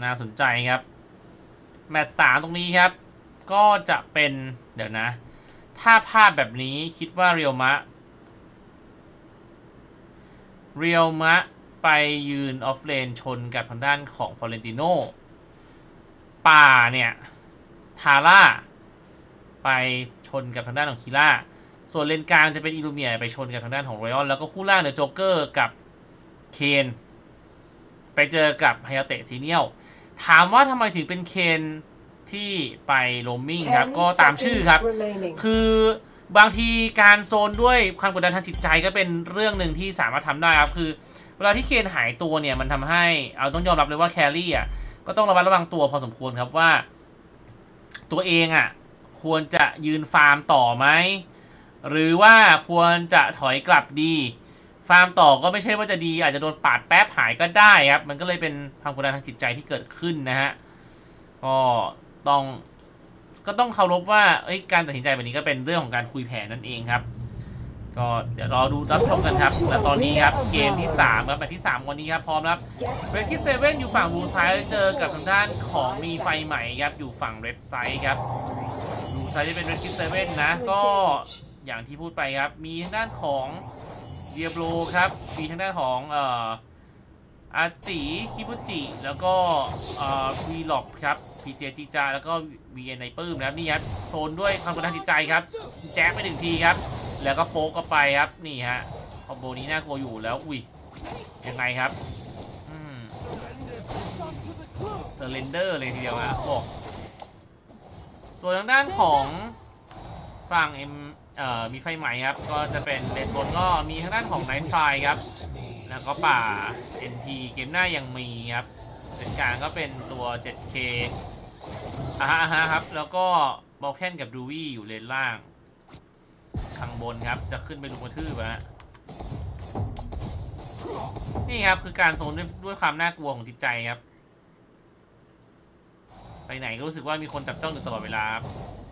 น่าสนใจครับแมตช์3ตรงนี้ครับก็จะเป็นเดี๋ยวนะถ้าภาพแบบนี้คิดว่าเรียวมะไปยืนออฟเลนชนกับทางด้านของฟลอเรนติโนป่าเนี่ยทาร่าไปชนกับทางด้านของคิล่าส่วนเลนกลางจะเป็นอิลูเมียไปชนกับทางด้านของรอยัลแล้วก็คู่ล่างเดอะโจ๊กเกอร์กับเคนไปเจอกับไฮยาเตะซีเนียลถามว่าทำไมถึงเป็นเคนที่ไปโรมมิ่งครับก็ตามชื่อครับคือบางทีการโซนด้วยความกดดันทางจิตใจก็เป็นเรื่องหนึ่งที่สามารถทำได้ครับคือเวลาที่เคนหายตัวเนี่ยมันทำให้เอาต้องยอมรับเลยว่าแครี่อ่ะก็ต้องระมัดระวังตัวพอสมควรครับว่าตัวเองอ่ะควรจะยืนฟาร์มต่อไหมหรือว่าควรจะถอยกลับดีฟาร์มต่อก็ไม่ใช่ว่าจะดีอาจจะโดนปาดแป๊บหายก็ได้ครับมันก็เลยเป็นความกดดันทางจิตใจที่เกิดขึ้นนะฮะก็ต้องเคารพว่าการตัดสินใจแบบนี้ก็เป็นเรื่องของการคุยแผนนั่นเองครับก็เดี๋ยวรอดูรับชมกันครับและตอนนี้ครับเกมที่3ครับแมตช์ที่3วันนี้ครับพร้อมครับเรดคิสเซเว่นอยู่ฝั่งบลูไซด์เจอกับทางด้านของมีไฟใหม่ครับอยู่ฝั่งเรดไซด์ครับบลูไซด์จะเป็นเรดคิสเซเว่นนะก็อย่างที่พูดไปครับมีทางด้านของเดียโบครับมีทางด้านของอาติคิบุจิแล้วก็วีล็อกครับพีเจจิจาแล้วก็วีเอ็นในปื้มนะครับนี่ครับโซนด้วยความกดดันจิตใจครับแจ็คไป1ทีครับแล้วก็โป๊กก็ไปครับนี่ฮะคอมโบนี้น่ากลัวอยู่แล้วอุ้ยยังไงครับเซอร์เรนเดอร์เลยทีเดียวนะโอ้ส่วนทางด้านของฝั่งมีไฟใหม่ครับก็จะเป็นเลนบนก็มีทางด้านของไนท์ไฟครับแล้วก็ป่า NT เกมหน้ายังมีครับเลนกลางก็เป็นตัว 7K ครับแล้วก็บอลแคนกับดูวี่อยู่เลนล่างข้างบนครับจะขึ้นไปลุกกระทืบฮะนี่ครับคือการโซนด้วยความน่ากลัวของจิตใจครับไปไหนก็รู้สึกว่ามีคนจับจ้องอยู่ตลอดเวลาครับ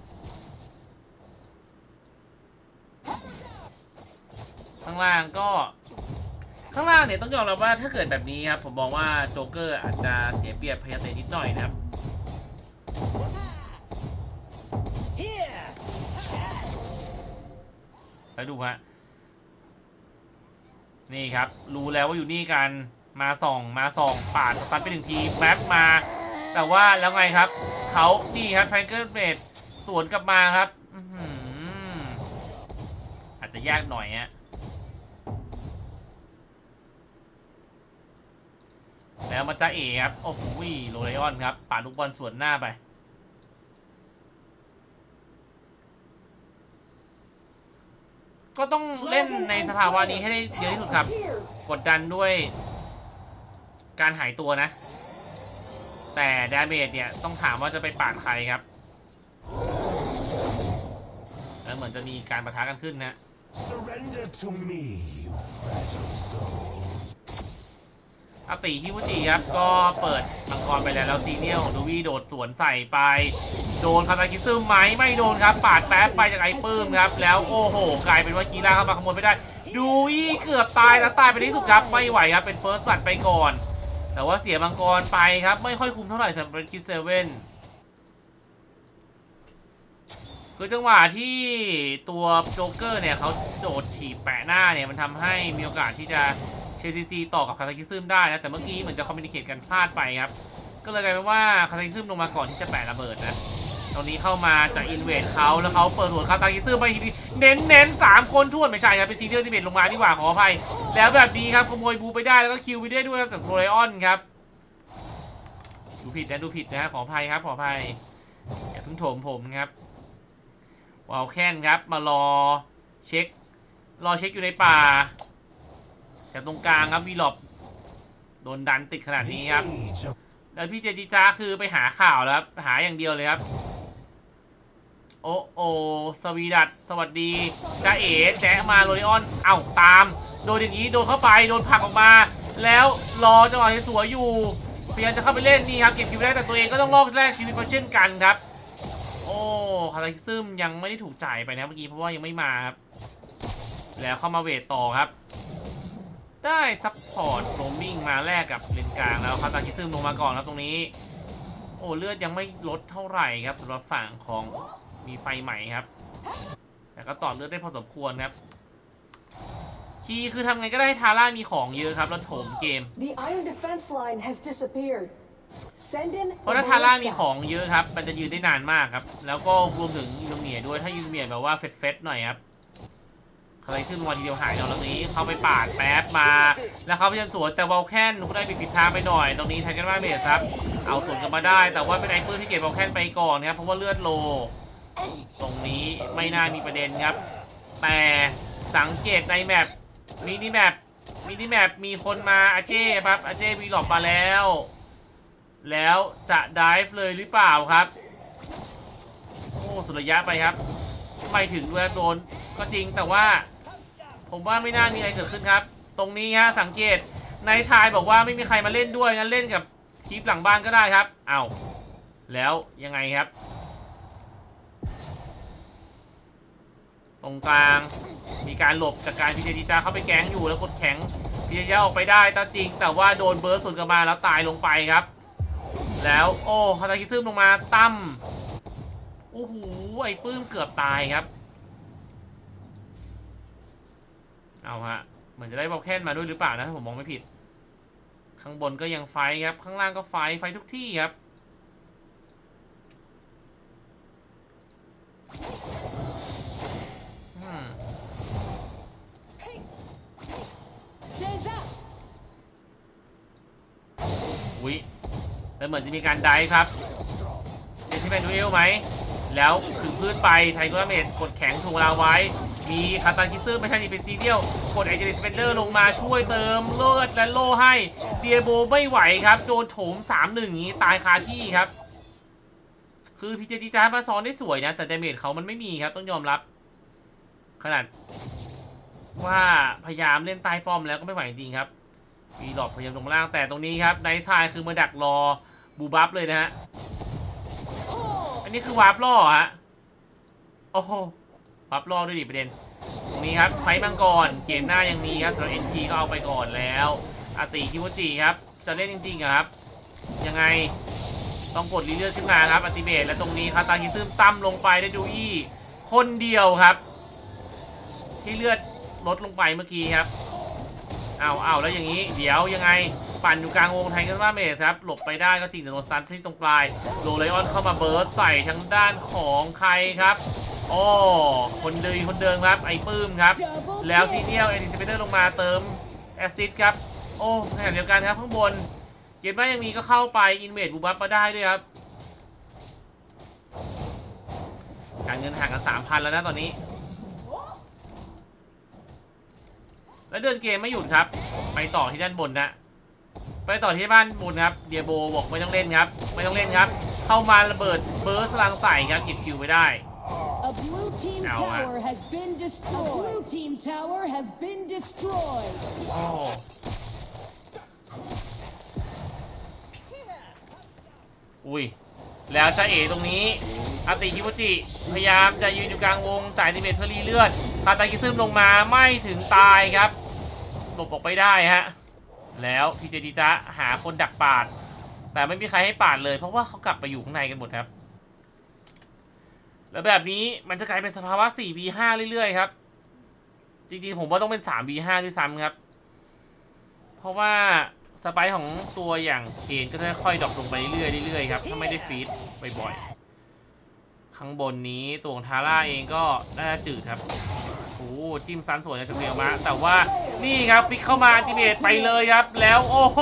ข้างล่างเนี่ยต้องยอมรับว่าถ้าเกิดแบบนี้ครับผมมองว่าโจ๊กเกอร์อาจจะเสียเปรียบพยาเตนิดหน่อยนะครับไปดูฮะนี่ครับรู้แล้วว่าอยู่นี่กันมาส่องปาดสตันไป1ทีแม็กมาแต่ว่าแล้วไงครับเขานี่ครับไทเกอร์เบดสวนกลับมาครับอาจจะยากหน่อยฮะแล้วมาจ้าเอครับโอ้โหโรเลออนครับปาดลูกบอลสวนหน้าไปก็ต้องเล่นในสภาวะนี้ให้ได้เยอะที่สุดครับกดดันด้วยการหายตัวนะแต่ดาเมจเนี่ยต้องถามว่าจะไปปาดใครครับแล้วเหมือนจะมีการปะทะกันขึ้นนะอาติฮิวุจิครับก็เปิดมังกรไปแล้วซีเนียลของดูวี่โดดสวนใส่ไปโดนคาตาคิซึมไหมไม่โดนครับปาดแป๊บไปจากไอ้ปื้มครับแล้วโอ้โหกลายเป็นว่าคีร่าเข้ามาขโมยไม่ได้ดูวี่เกือบตายแล้วตายไปที่สุดครับไม่ไหวครับเป็นเฟิร์สบัตไปก่อนแต่ว่าเสียมังกรไปครับไม่ค่อยคุ้มเท่าไหร่สำหรับคิสเซเว่นคือจังหวะที่ตัวโจ๊กเกอร์เนี่ยเขาโดดถีบแปะหน้าเนี่ยมันทำให้มีโอกาสที่จะKCC ต่อกับคาตาคิซึมได้นะแต่เมื่อกี้เหมือนจะคอมมิวนิเคตกันพลาดไปครับก็เลยกลายเป็นว่าคาตาคิซึมลงมาก่อนที่จะแปะระเบิดนะตอนนี้เข้ามาจากอินเวดเขาแล้วเขาเปิดหัวคาตาคิซึมไปเน้น3 คนทั่วไม่ใช่ครับเป็นซีเรียลที่เบ็ดลงมาดีกว่าขออภัยแล้วแบบนี้ครับขโมยบูไปได้แล้วก็คิวไปได้ด้วยครับจากโรเลออนครับดูผิดนะขออภัยครับขออภัยอย่าเพิ่งโถมผมครับวอลแคนครับมารอเช็คอยู่ในป่าแต่ตรงกลางครับวีล็อบโดนดันติดขนาดนี้ครับแล้วพี่เจจิจ้าคือไปหาข่าวแล้วหาอย่างเดียวเลยครับโอสวีดัตสวัสดีจ้าเอ๋แจ๊มาโรลิออนเอ้าตามโดนอย่างนี้โดนเข้าไปโดนผลักออกมาแล้วรอจังหวะที่สวยอยู่พยายามจะเข้าไปเล่นนี่ครับเก็บคิวได้แต่ตัวเองก็ต้องรอบแรกชีวิตมาเช่นกันครับโอ้คาตาคิซึมยังไม่ได้ถูกจ่ายไปนะเมื่อกี้เพราะว่ายังไม่มาครับแล้วเข้ามาเวทต่อครับได้ซัพพอร์ตโรมมิ่งมาแลกกับเลนกลางแล้วคาตาคิซึมลงมาก่อนครับตรงนี้โอ้เลือดยังไม่ลดเท่าไหร่ครับสำหรับฝั่งของมีไฟใหม่ครับแต่ก็ต่อเลือดได้พอสมควรครับคีย์คือทำไงก็ได้ทาร่ามีของเยอะครับแล้วโถมเกมเพราะถ้าทาร่ามีของเยอะครับมันจะยืนได้นานมากครับแล้วก็รวมถึงยูเมียด้วยถ้ายูเมียแบบว่าเฟดหน่อยครับอะไรขึ้นวันทีเดียวหายตรงนี้เข้าไปปาดแป๊บมาแล้วเขาพยายามสวนแต่วอลแคนก็ได้ผิดทางไปหน่อยตรงนี้ไทกันว่าเมสครับเอาสวนกันมาได้แต่ว่าเป็นไอ้ปื้นที่เก็บวอลแคนไปก่อนครับเพราะว่าเลือดโลตรงนี้ไม่น่ามีประเด็นครับแต่สังเกตในแมปมินิแมปมีคนมาอาเจ้ครับอาเจ้วีหลอบมาแล้วจะดิฟเลยหรือเปล่าครับโอ้สุดระยะไปครับไม่ถึงด้วยโดนก็จริงแต่ว่าผมว่าไม่น่ามีอะไรเกิดขึ้นครับตรงนี้ฮะสังเกตนายชายบอกว่าไม่มีใครมาเล่นด้วยงั้นเล่นกับคีปหลังบ้านก็ได้ครับเอาแล้วยังไงครับตรงกลางมีการหลบจากการพิเจจิจ้าเข้าไปแก๊งอยู่แล้วกดแข็งพิเจจิจ้าออกไปได้แต่ว่าโดนเบิร์สสวนกลับมาแล้วตายลงไปครับแล้วโอ้คาตาคิซึมลงมาตั้มโอ้โหไอ้ปื้มเกือบตายครับเอาฮะเหมือนจะได้บอลแคนมาด้วยหรือเปล่านะถ้าผมมองไม่ผิดข้างบนก็ยังไฟครับข้างล่างก็ไฟทุกที่ครับอุ๊ยแล้วเหมือนจะมีการไดครับเจนที่เป็นดูเอลไหมแล้วถึงพื้นไปไทเกอร์เมดกดแข็งถูกเราไว้มีคาตาคิซึไม่ใช่เป็นซีเรียลกดไอเจลิสเปนเดอร์ลงมาช่วยเติมเลือดและโล่ให้เดียโบไม่ไหวครับโดนโถม 3-1 อย่างนี้ตายคาที่ครับคือพีเจจีจ้ามาซ้อนได้สวยนะแต่เดเมจเขามันไม่มีครับต้องยอมรับขนาดว่าพยายามเล่นใต้ป้อมแล้วก็ไม่ไหวจริงครับมีหลอดพยายามลงล่างแต่ตรงนี้ครับไนท์ไซด์คือมาดักรอบูบัฟเลยนะฮะอันนี้คือวาร์ปล่อฮะโอ้โหวาร์ปล่อด้วยดิประเด็นตรงนี้ครับไฟมังกรเกมหน้ายังมีครับสำหรับ NT ก็เอาไปก่อนแล้วอาติคิวจิครับจะเล่นจริงๆครับยังไงต้องกดรีเลือดขึ้นมาครับอัติเบตและตรงนี้คาตาคิซึมตั้มลงไปได้ดูอี้คนเดียวครับที่เลือดลดลงไปเมื่อกี้ครับเอาแล้วอย่างนี้เดี๋ยวยังไงปั่นอยู่กลางวงไทยกันว่าเมสครับหลบไปได้ก็จริงแต่โดนสตันที่ตรงปลายโรไลออนเข้ามาเบิร์สใส่ทางด้านของใครครับโอ้คนเดิมครับไอ้ปื้มครับแล้วซีเนียลเอดิสเปเตอร์ลงมาเติมแอสซิสครับโอ้ขณะเดียวกันครับข้างบนเกมหน้ายังมีก็เข้าไปอินเวดบูบัฟมาได้ด้วยครับการเงินห่างกัน 3,000 แล้วนะตอนนี้แล้วเดินเกมไม่หยุดครับไปต่อที่ด้านบนนะไปต่อที่บ้านบนครับเดียโบบอกไม่ต้องเล่นครับเข้ามาระเบิดเบิร์สพลังใส่ครับเก็บคิวไปได้เอาฮะอุ้ยแล้วจะเอ๋ตรงนี้อาติคิวจิพยายามจะยืนอยู่กลางวงจ่ายดิเมทเพื่อรีเลือดคาตาคิซึมลงมาไม่ถึงตายครับหลบออกไปได้ฮะแล้วพีเจดีจ้าหาคนดักปาดแต่ไม่มีใครให้ปาดเลยเพราะว่าเขากลับไปอยู่ข้างในกันหมดครับแล้วแบบนี้มันจะกลายเป็นสภาวะ 4v5 เรื่อยๆครับจริงๆผมว่าต้องเป็น 3v5 ด้วยซ้ำครับเพราะว่าสไปค์ของตัวอย่างเคนก็จะค่อยดรอปลงไปเรื่อยๆครับถ้าไม่ได้ฟีดบ่อยๆข้างบนนี้ตัวของทาร่าเองก็น่าจะจืดครับโอ้จิ้มซันสวยในสเกลมาแต่ว่านี่ครับฟิกเข้ามาอัลติเมทไปเลยครับแล้วโอ้โห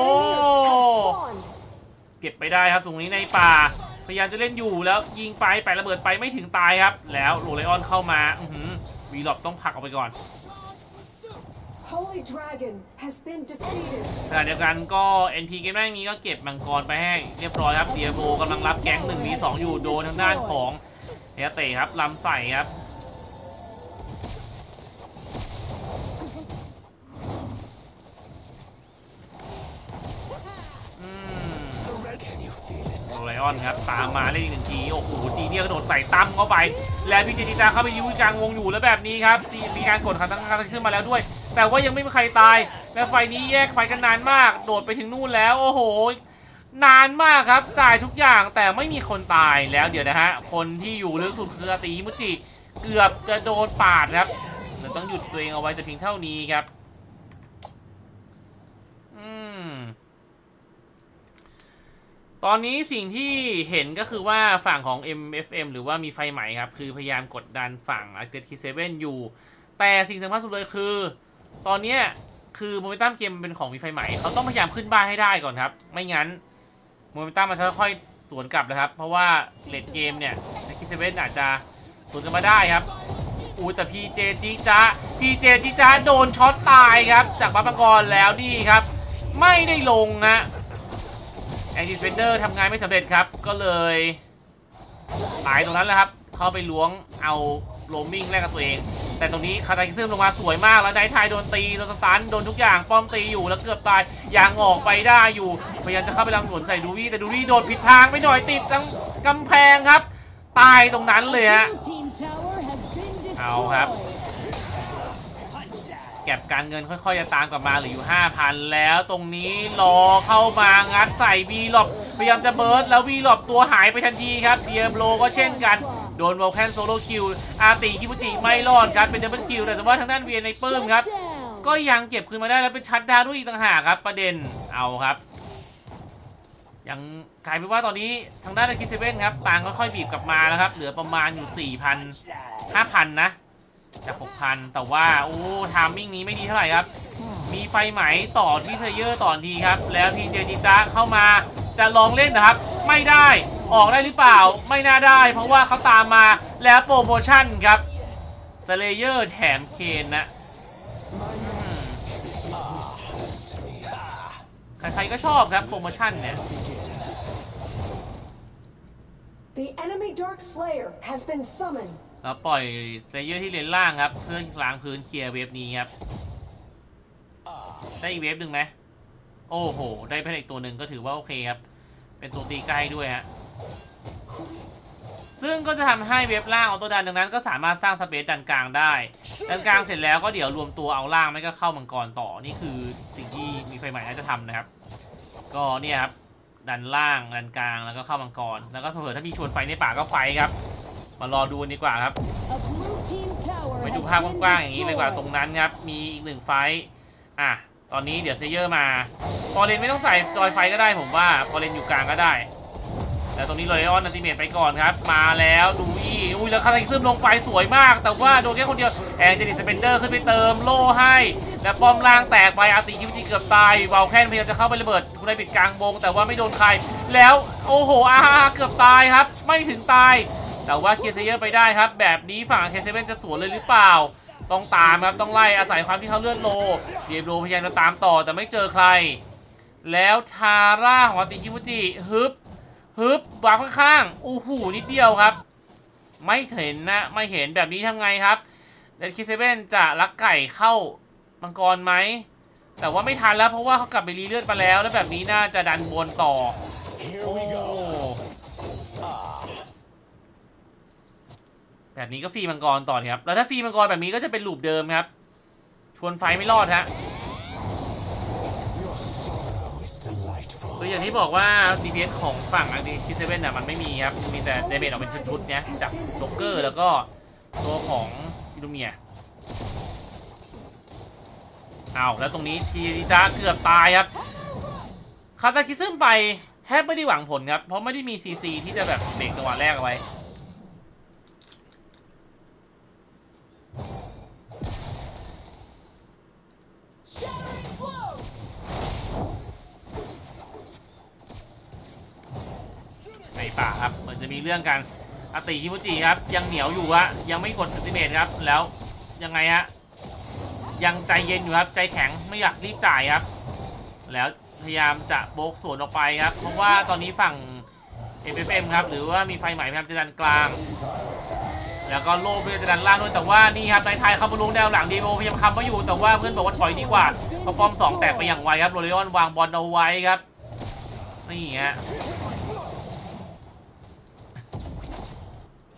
เก็บไปได้ครับตรงนี้ในป่าพยายามจะเล่นอยู่แล้วยิงไประเบิดไปไม่ถึงตายครับแล้วโรไลออนเข้ามาวีล็อบต้องผลักออกไปก่อนขณะเดียวกันก็ NT เกมแรกนี้ก็เก็บมังกรไปให้เรียบร้อยครับเดียโบกำลังรับแก๊ง1v2อยู่โดนทางด้านของเฮเตะครับลำใส่ครับโรไลออนครับตามมาเล่นอีก1 ทีโอ้โหจีเนี่ยกระโดดใส่ตั้มเข้าไปแล้วพี่เจนิจาเข้าไปยื้อกลางวงอยู่แล้วแบบนี้ครับมีการกดขันตั้งคาร์ขึ้นมาแล้วด้วยแต่ว่ายังไม่มีใครตายและไฟนี้แยกไฟกันนานมากโดดไปถึงนู่นแล้วโอ้โหนานมากครับจ่ายทุกอย่างแต่ไม่มีคนตายแล้วเดี๋ยวนะฮะคนที่อยู่ลึกสุดคืออาติฮิมุจิเกือบจะโดนปาดครับเราต้องหยุดตัวเองเอาไว้แต่เพียงเท่านี้ครับตอนนี้สิ่งที่เห็นก็คือว่าฝั่งของ MFM หรือว่ามีไฟใหม่ครับคือพยายามกดดันฝั่ง Aggressive 7อยู่แต่สิ่งสำคัญสุดเลยคือตอนนี้คือโมเมนตัมเกมเป็นของมีไฟใหม่เขาต้องพยายามขึ้นบ้านให้ได้ก่อนครับไม่งั้นโมเมนตัมมันจะค่อยสวนกลับนะครับเพราะว่าเลดเกมเนี่ย Aggressive 7อาจจะสวนกันมาได้ครับแต่ PJ จิจ๊ะโดนช็อตตายครับจากบัฟมังกรแล้วนี่ครับไม่ได้ลงนะแอนตี้สเปนเดอร์ทำงานไม่สำเร็จครับก็เลยตายตรงนั้นแหละครับเข้าไปล้วงเอาโรมมิ่งแรกกับตัวเองแต่ตรงนี้คาตาคิซึมลงมาสวยมากแล้วไดทายโดนตีโดนสตันโดนทุกอย่างป้อมตีอยู่แล้วเกือบตายยังออกไปได้อยู่พยายามจะเข้าไปลังสวนใส่ดูวี่แต่ดูวี่โดนผิดทางไปหน่อยติดกำแพงครับตายตรงนั้นเลยฮะเอาครับเก็บการเงินค่อยๆจะตามกลับมาเหลืออยู่ 5,000 แล้วตรงนี้รอเข้ามางัดใส่วีล็อบพยายามจะเบิร์ดแล้ววีล็อบตัวหายไปทันทีครับเดียโบก็เช่นกันโดนวอลแคนโซโลคิวอาติคิมุจิไม่รอดครับเป็นดับเบิลคิวแต่ว่าทางด้านเวียนในปื้มครับก็ยังเก็บคืนมาได้แล้วเป็นชัดดาวด้วยอีกต่างหากครับประเด็นเอาครับยังกลายเป็นว่าตอนนี้ทางด้านคิเซเว่นครับต่างค่อยๆบีบกลับมาแล้วครับเหลือประมาณอยู่ 4,000 5,000 นะจาก 6,000 แต่ว่าทามมิ่งนี้ไม่ดีเท่าไหร่ครับมีไฟไหมต่อที่เซเยอร์ต่อทีครับแล้วพีเจจิจ๊ะเข้ามาจะลองเล่นนะครับไม่ได้ออกได้หรือเปล่าไม่น่าได้เพราะว่าเขาตามมาแล้วโปรโมชั่นครับสเลเยอร์แถมเคนนะใครๆก็ชอบครับโปรโมชั่นเนี่ย The enemy Dark Slayer has been summoned แล้วปล่อยสเลเยอร์ที่เลนล่างครับเพื่อล้างพื้นเคลียร์เวฟนี้ครับได้อีกเวฟหนึ่งไหมโอ้โหได้เพิ่มอีกตัวหนึ่งก็ถือว่าโอเคครับเป็นตัวตีใกล้ด้วยฮะซึ่งก็จะทำให้เวฟล่างออโต้ดันดังนั้นก็สามารถสร้างสเปซดันกลางได้ดันกลางเสร็จแล้วก็เดี๋ยวรวมตัวเอาล่างไม่ก็เข้ามังกรต่อนี่คือสิ่งที่มีไฟใหม่น่าจะทำนะครับก็เนี่ยครับดันล่างดันกลางแล้วก็เข้ามังกรแล้วก็เผื่อถ้ามีชวนไฟในป่าก็ไฟครับมารอดูดีกว่าครับไปดูภาพกว้างๆอย่างนี้เลยกว่าตรงนั้นครับมีอีกหนึ่งไฟตอนนี้เดี๋ยวเซเยอร์มาพอเลนไม่ต้องจ่ายจอยไฟก็ได้ผมว่าพอเลนอยู่กลางก็ได้แต่ตรงนี้โรเลออนอัลติเมทไปก่อนครับมาแล้วดูอี้แล้วคาตาคิซึมลงไปสวยมากแต่ว่าโดนแค่คนเดียวแองเจลิสเปนเดอร์ขึ้นไปเติมโล่ให้และป้อมล่างแตกไปอาติคิมุจิเกือบตายวาวแคนพยายามจะเข้าไประเบิดคุณนายปิดกลางวงแต่ว่าไม่โดนใครแล้วโอ้โหเกือบตายครับไม่ถึงตายแต่ว่าเคเซเยอร์ไปได้ครับแบบนี้ฝั่งเคเซเว่นจะสวนเลยหรือเปล่าต้องตามครับต้องไล่อาศัยความที่เขาเลื่อนโลเดียโบพยายามจะตามต่อแต่ไม่เจอใครแล้วทาร่าของอาติคิมุจิฮึบวางข้างๆโอ้โหนิดเดียวครับไม่เห็นนะไม่เห็นแบบนี้ทำไงครับเลดคิเซเว่นจะลักไก่เข้ามังกรไหมแต่ว่าไม่ทันแล้วเพราะว่าเขากลับไปรีเลือดมาแล้วแบบนี้น่าจะดันบนต่อแบบนี้ก็ฟรีมังกรต่อครับแล้วถ้าฟรีมังกรแบบนี้ก็จะเป็นลูปเดิมครับชวนไฟไม่รอดฮะคืออย่างที่บอกว่า DPS ของฝั่งคิเซเว่นมันไม่มีครับมีแต่เดเมจออกเป็นชุดๆเนี่ยจากโจ๊กเกอร์แล้วก็ตัวของอิลูเมียแล้วตรงนี้ทีจ้าเกือบตายครับคาซาคิซึมไปแทบไม่ได้หวังผลครับเพราะไม่ได้มีCCที่จะแบบเบรกจังหวะแรกเอาไว้ในป่าครับเหมือนจะมีเรื่องกันอาติคิมุจิครับยังเหนียวอยู่ฮะยังไม่กดอัลติเมทครับแล้วยังไงฮะยังใจเย็นอยู่ครับใจแข็งไม่อยากรีบจ่ายครับแล้วพยายามจะโบกสวนออกไปครับเพราะว่าตอนนี้ฝั่ง MFM ครับหรือว่ามีไฟใหม่พยายามจะดันกลางแล้วก็โล่เพื่อจะดันล่างด้วยแต่ว่านี่ครับในไทยเขามาลงแนวหลังดีโบพยายามคำไว้อยู่แต่ว่าเพื่อนบอกว่าถอยดีกว่าเพราะป้อม2แตกไปอย่างไวครับโรเลออนวางบอลเอาไว้ครับนี่ฮะ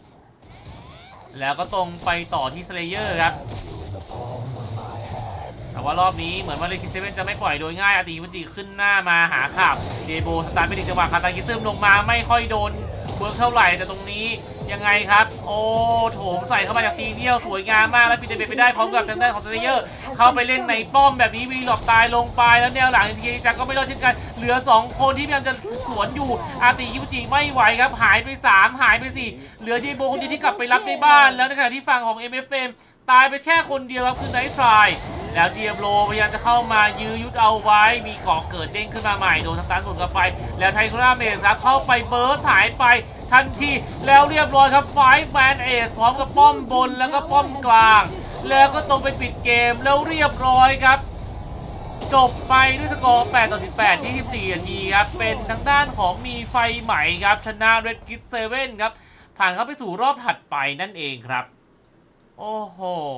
แล้วก็ตรงไปต่อที่สเลเยอร์ครับแต่ว่ารอบนี้เหมือนว่าเลคิเซเว่นจะไม่ปล่อยโดยง่ายอาติวุจิขึ้นหน้ามาหาขับเดโบสตาร์ทไปถึงจังหวะคาตากิซึมลงมาไม่ค่อยโดนเวิร์กเท่าไหร่แต่ตรงนี้ยังไงครับโอ้โถมใส่เข้ามาจากซีเนียลสวยงามมากแล้วปิดเดเบไปได้พร้อมกับทางด้านของเซเยอร์เข้าไปเล่นในป้อมแบบนี้วีหลอกตายลงไปแล้วแนวหลังทีจักก็ไม่รอดเช่นกันเหลือ2คนที่พยายามจะสวนอยู่อาติวุจิไม่ไหวครับหายไป3หายไป4เหลือเดโบคนเดียวที่กลับไปรับในบ้านแล้วในขณะที่ฝั่งของ MFM ตายไปแค่คนเดียวครับคือไนท์ฟลายแล้วเดียโบพยายามจะเข้ามายื้อยุดเอาไว้มีเกาะเกิดเด้งขึ้นมาใหม่โดนทางการสวนกลับไปแล้วไทโคราเมสครับเข้าไปเบิร์สหายไปทันทีแล้วเรียบร้อยครับ5 Man Ace พร้อมกับป้อมบนแล้วก็ป้อมกลางแล้วก็ตรงไปปิดเกมแล้วเรียบร้อยครับจบไปด้วยสกอร์8-18ที่14นาทีครับเป็นทางด้านของมีไฟใหม่ครับชนะ Red Kid 7ครับผ่านเข้าไปสู่รอบถัดไปนั่นเองครับโอ้โห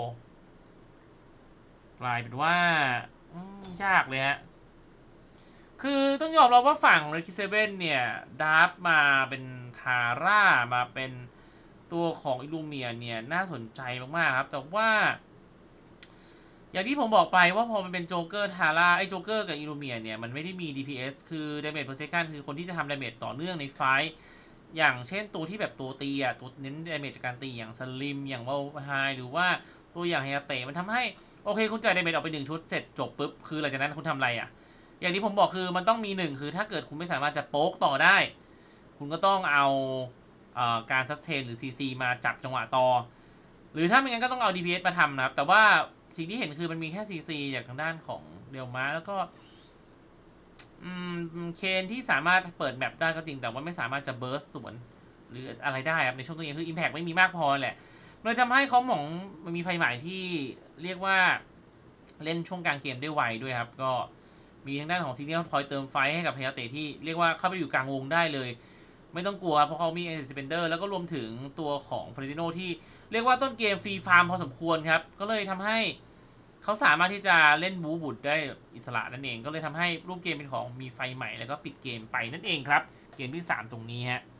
กลายเป็นว่ายากเลยฮะคือต้องยอมรับว่าฝั่ง Red Kid 7เนี่ยดาร์ฟมาเป็นทาร่ามาเป็นตัวของอิลูเมียเนี่ยน่าสนใจมากๆครับแต่ว่าอย่างที่ผมบอกไปว่าพอมันเป็นโจ๊กเกอร์ทาร่าไอ้โจ๊กเกอร์กับอิลูเมียเนี่ยมันไม่ได้มี DPS คือ Damage per second คือคนที่จะทำ Damage ต่อเนื่องในไฟท์อย่างเช่นตัวที่แบบตัวตีอ่ะตัวเน้น Damage จากการตีอย่างสลิมอย่างวอลไฮหรือว่าตัวอย่างเฮยาเตะมันทำให้โอเคคุณจ่าย Damage ออกไป1ชุดเสร็จจบปุ๊บคือหลังจากนั้นคุณทำอะไรอ่ะอย่างที่ผมบอกคือมันต้องมี1คือถ้าเกิดคุณไม่สามารถจะโป๊กต่อได้คุณก็ต้องเอาการซัสเทนหรือ CC มาจับจังหวะต่อหรือถ้าไม่งั้นก็ต้องเอา DPS มาทำนะครับแต่ว่าสิ่งที่เห็นคือมันมีแค่ CC จากทางด้านของเดลมาแล้วก็เคนที่สามารถเปิดแมปได้ก็จริงแต่ว่าไม่สามารถจะเบิร์สสวนหรืออะไรได้ครับในช่วงตัวนี้คือ Impact ไม่มีมากพอแหละเลยทำให้เขาหมองมันมีไฟใหม่ที่เรียกว่าเล่นช่วงกลางเกมได้ไวด้วยครับก็มีทางด้านของซีเนียลคอยเติมไฟให้กับเฮยาเตะที่เรียกว่าเข้าไปอยู่กลางวงได้เลยไม่ต้องกลัวเพราะเขามีเอสเปนเดอร์แล้วก็รวมถึงตัวของฟลอเรนติโนที่เรียกว่าต้นเกมฟรีฟาร์มพอสมควรครับก็เลยทำให้เขาสามารถที่จะเล่นบูบุดได้อิสระนั่นเองก็เลยทำให้รูปเกมเป็นของมีไฟใหม่แล้วก็ปิดเกมไปนั่นเองครับเกมที่3ตรงนี้ฮะ